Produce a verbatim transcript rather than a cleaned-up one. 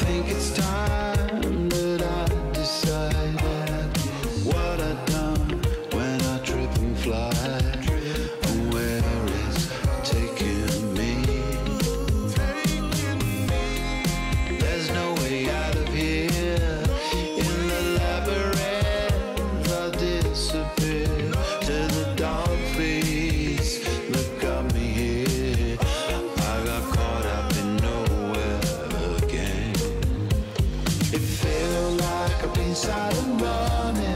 think it's time that I decide what I've done when I trip and fly, and where it's taking me. There's no way out of here. In the labyrinth I'll disappear to the dark place that got me here. I got caught up in nowhere again. It felt like I've been silent running